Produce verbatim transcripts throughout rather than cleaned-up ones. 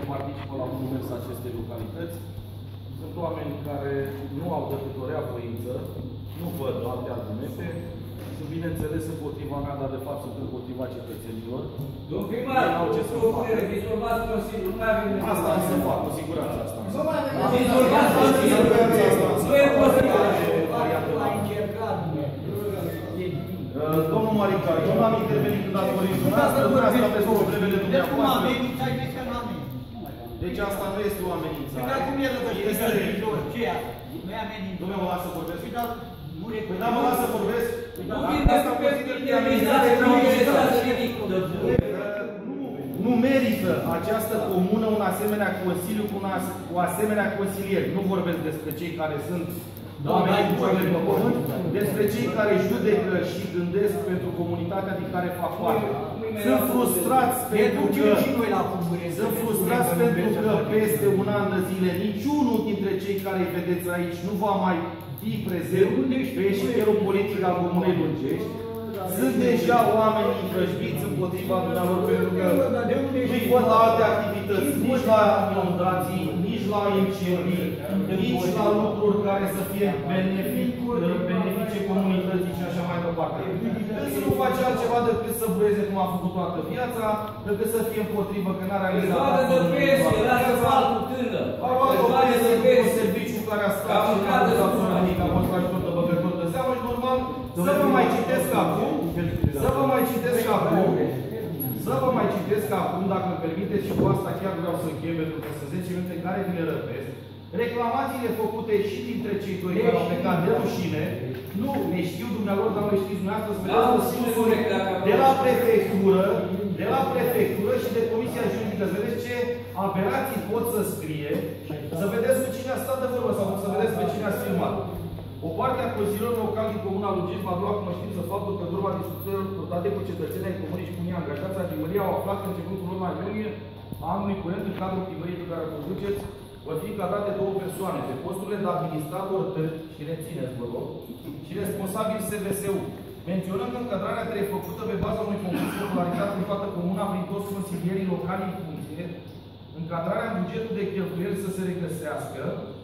participă la unul mers acestei localități. Sunt oameni care nu au decât o rea voință, nu văd alte argumente. Sunt, bineînțeles, împotriva mea, dar de fapt sunt împotriva cetățenilor. Domnul primar, au ce să facă. disolvați Consiliul, nu mai avem nevoie. Asta să fac, cu siguranță asta. Disolvați Consiliul. Nu e posibil. A încercat. Domnul Marica, eu nu am intervenit când ați vorbit dumneavoastră, dumneavoastră aveți problemele dumneavoastră. Deci asta nu este o amenință. Dar cum e că ce e? Nu e amenință. Dom'le, mă las să vorbesc. Păi da, mă las să vorbesc. Nu merită această comună un asemenea consiliu cu o asemenea consilieri. Nu vorbesc despre cei care sunt oamenii cu cele pe pământ, despre cei care judecă și gândesc pentru comunitatea din care fac parte. Sunt frustrați pentru că sunt frustrați pentru că peste un an de zile niciunul dintre cei care îi vedeți aici nu va mai fi prezent pe eșichierul politic al Comunei Lungești. Sunt deja oameni învrăjbiți împotriva dumneavoastră pentru că nu-i văd la alte activități, nici la inundații, nici la incendii, nici la lucruri care să fie benefice comunității și așa mai departe. Însă nu face altceva decât să breze cum a făcut toată viața, decât să fie împotrivă că n-a realizat. Zboară de pensie, lasă saltul tândă. A luat o pensie cu serviciu care a stat și n-a dus absolut nimic, a fost ajutor de băgător de seamă și normal să vă mai citesc acum, să vă mai citesc acum, să vă mai citesc acum, dacă îmi permiteți, și cu asta chiar vreau să închei, pentru că sunt zece minute care vi le răpesc. Reclamațiile făcute și dintre cei doi care au plecat de rușine, nu ne știu dumneavoastră, dar nu le știți dumneavoastră, să vedeți răspunsuri de la prefectură, de la prefectură și de Comisia Juridică. Să vedeți ce aberații pot să scrie, să vedeți pe cine a stat de vorbă sau să vedeți pe cine a filmat. O parte a consilierilor locali din Comuna Lungești va lua cunoștință faptul că în urma discuțiilor purtate cu cetățenii ai Comunei și cu unii angajați ai primăriei au aflat că începutul luna iunie a anului curent în cadrul primăriei pe care o conduceți vor fi încadrate două persoane pe posturile de administrator și rețineți, vă rog, și responsabil S V S U. Menționăm că încadrarea trebuie făcută pe baza unui concurs popularizat în toată comuna prin toți consilierii locali în funcție, încadrarea în bugetul de cheltuieli să se regăsească,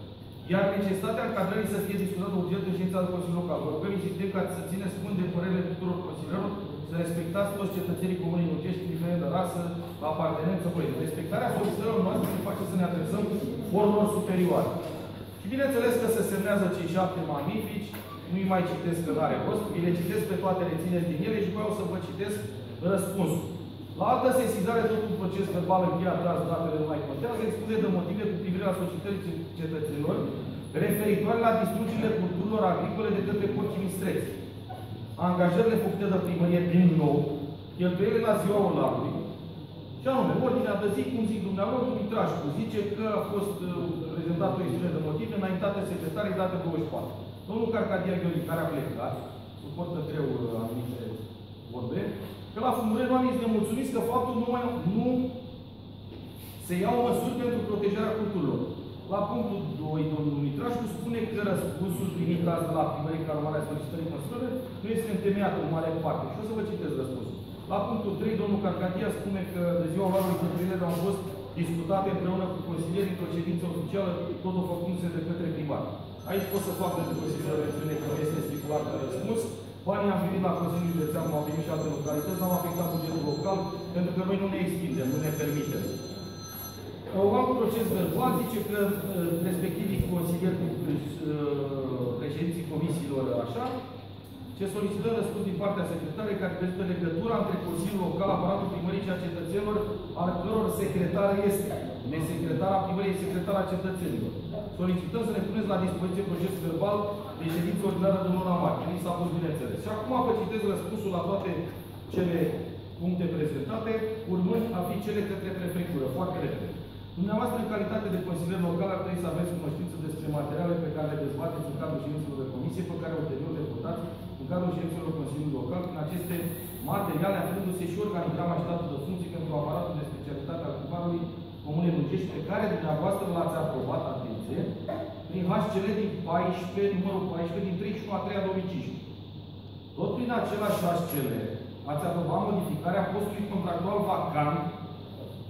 iar necesitatea încadrarii să fie discutată urgent în ședința de Consiliul Local. Vă rugăm insistent ca să țineți cont de părerile tuturor consilierilor, să respectați toți cetățenii Comunei Lungești, indiferent de rasă, apartenență, politic. Respectarea solicitărilor noastre ne face să ne adresăm forurilor superioare. Și bineînțeles că se semnează cei șapte magnifici, nu-i mai citesc că n-are rost, vi le citesc pe toate, le țineți din ele și vreau să vă citesc răspunsul. La altă sesizare, tot un proces verbal încheiat, dați datele nu mai contează, expune de motive cu privire la solicitării cetățenilor referitoare la distrugerile culturilor agricole de către porcii mistreți. Angajările făcute de primărie din nou, cheltuielile la ziua Orlandului, și anume, ordinea de zi, cum zic dumneavoastră, Dumitrașcu zice că a fost prezentată o expunere de motive înaintate secretarei date douăzeci și patru. Domnul Carcadia Gheorghe, care a plecat, suportă greu anumite vorbe, că la Fumure nu am zis nemulțumiți că faptul nu, mai, nu se iau măsuri pentru protejarea culturilor. La punctul doi, domnul Dumitrașcu spune că răspunsul primit azi de la primărie ca urmare a solicitării consilieră nu este întemeiat în mare parte. Și o să vă citesc răspunsul. La punctul trei, domnul Carcadia spune că de ziua oarului cheltuielile au fost discutate împreună cu consilierii într-o ședință oficială, totul făcându-se de către primar. Aici pot să fac de consilieră versiune că nu este stipulat în răspuns. Banii am primit la Consiliul Județean, cum au primit și alte localități, n-am afectat bugetul local, pentru că noi nu ne extindem, nu ne permitem. Un alt proces verbal zice că respectivii consilieri cu președinții comisiilor așa, ce solicită răspuns din partea secretarei care prezintă legătura între Consiliul Local, aparatul primării și a cetățenilor, al căror secretar este. Nesecretara primării e secretara cetățenilor. Solicităm să ne puneți la dispoziție procesul verbal de ședință ordinară de luna martie. Nu s-a pus bineînțeles. Și acum vă citez răspunsul la toate cele puncte prezentate, urmând a fi cele către prefectură. Foarte repede. Dumneavoastră, în calitate de consilier local, ar trebui să aveți cunoștință despre materialele pe care le dezbateți în cadrul ședințelor de comisie, pe care ulterior le votați în cadrul ședințelor Consiliului Local, prin aceste materiale, aflându-se și organigrama și datul de funcții pentru aparatul de specialitate al primarului Comunei Lungești, pe care dumneavoastră l-ați aprobat, atenție, prin H C L din paisprezece, numărul paisprezece, din treizeci și unu a treia două mii cincisprezece. Tot prin același H C L ați aprobat modificarea postului contractual vacant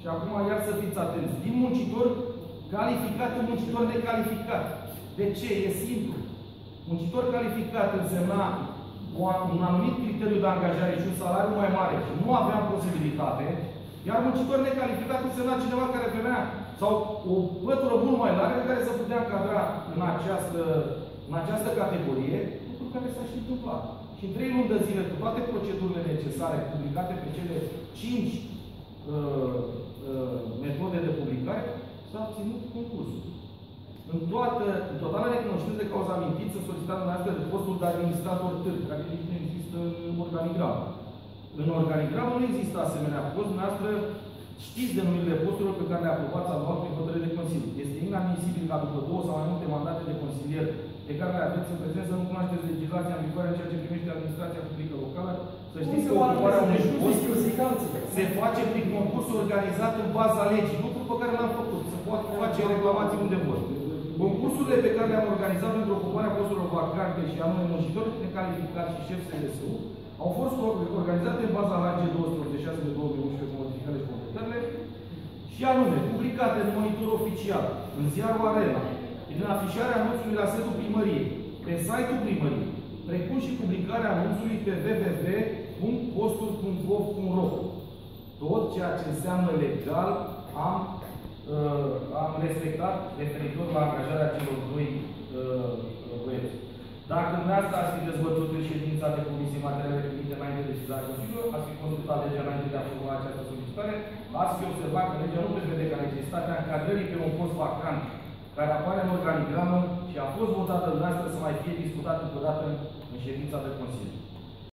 și acum iar să fiți atenți, din muncitor calificat în muncitor necalificat. De ce? E simplu. Muncitor calificat însemna un anumit criteriu de angajare și un salariu mai mare și nu aveam posibilitate, iar muncitor necalificat însemna cineva care venea sau o pătură mult mai largă care să putea încadra în această, în această categorie, lucru care s-a și întâmplat. Și în trei luni de zile, cu toate procedurile necesare publicate pe cele cinci uh, uh, metode de publicare, s-a obținut concursul. În toată, în totală necunoștință de cauza amintită, să solicitați dumneavoastră de postul de administrator târg, care nici nu există în organigram. În organigram nu există asemenea post, dumneavoastră știți denumirile posturilor pe care le aprobați anual prin hotărâre de Consiliu. Este inadmisibil ca după două sau mai multe mandate de consilier pe care le aveți în prezent să nu cunoașteți legislația în vigoare în ceea ce privește administrația publică locală, să știți că ocuparea unui post se face prin concurs organizat în baza legii, lucru pe care l-am făcut, se poate face reclamații unde vor. Concursurile pe care le-am organizat pentru ocuparea posturilor vacante și anume muncitori necalificați și șefi S D S U au fost organizate în baza L G două sute optzeci și șase pe două mii unsprezece cu modificările și completările și anume publicate în monitor oficial, în ziarul Arena, prin afișarea anunțului la sediul primăriei, pe site-ul primăriei, precum și publicarea anunțului pe w w w punct posturi punct gov punct ro. Tot ceea ce înseamnă legal am Uh, am respectat referitor la angajarea celor doi uh, băieți. Dacă dumneavoastră ați fi dezbătut în ședința de comisie materiale primite înainte de cizarea Consiliului, ați fi consultat legea înainte de a formula această solicitare, ați fi observat că legea nu prevede ca necesitatea încadrării pe un post vacant care apare în organigramă și a fost votată dumneavoastră să mai fie discutat încă o dată în ședința de Consiliu.